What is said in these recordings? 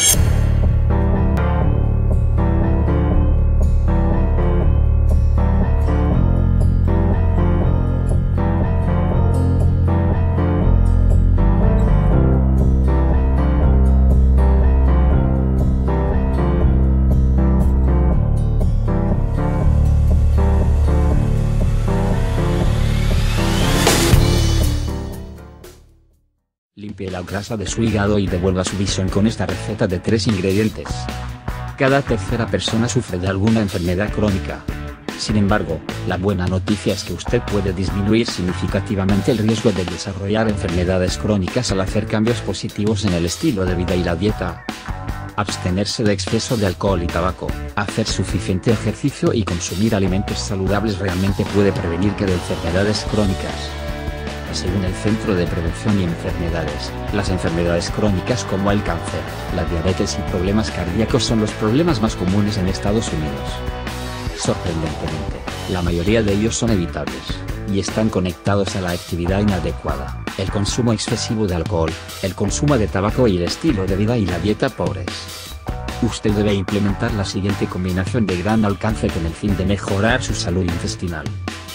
Limpie la grasa de su hígado y devuelva su visión con esta receta de 3 ingredientes. Cada tercera persona sufre de alguna enfermedad crónica. Sin embargo, la buena noticia es que usted puede disminuir significativamente el riesgo de desarrollar enfermedades crónicas al hacer cambios positivos en el estilo de vida y la dieta. Abstenerse de exceso de alcohol y tabaco, hacer suficiente ejercicio y consumir alimentos saludables realmente puede prevenir de enfermedades crónicas. Según el Centro de Prevención y Enfermedades, las enfermedades crónicas como el cáncer, la diabetes y problemas cardíacos son los problemas más comunes en Estados Unidos. Sorprendentemente, la mayoría de ellos son evitables, y están conectados a la actividad inadecuada, el consumo excesivo de alcohol, el consumo de tabaco y el estilo de vida y la dieta pobres. Usted debe implementar la siguiente combinación de gran alcance con el fin de mejorar su salud intestinal.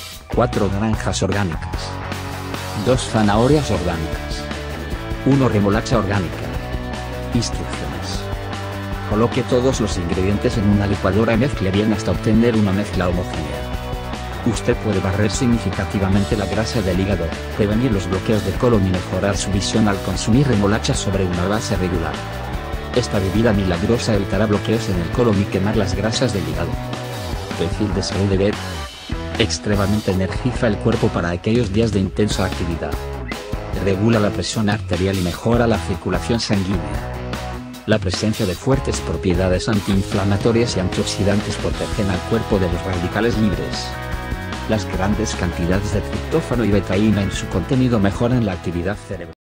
4 naranjas orgánicas. 2 zanahorias orgánicas. 1 remolacha orgánica. Instrucciones. Coloque todos los ingredientes en una licuadora y mezcle bien hasta obtener una mezcla homogénea. Usted puede barrer significativamente la grasa del hígado, prevenir los bloqueos de colon y mejorar su visión al consumir remolacha sobre una base regular. Esta bebida milagrosa evitará bloqueos en el colon y quemar las grasas del hígado. Perfil de salud de Bed. Extremadamente energiza el cuerpo para aquellos días de intensa actividad. Regula la presión arterial y mejora la circulación sanguínea. La presencia de fuertes propiedades antiinflamatorias y antioxidantes protegen al cuerpo de los radicales libres. Las grandes cantidades de triptófano y betaína en su contenido mejoran la actividad cerebral.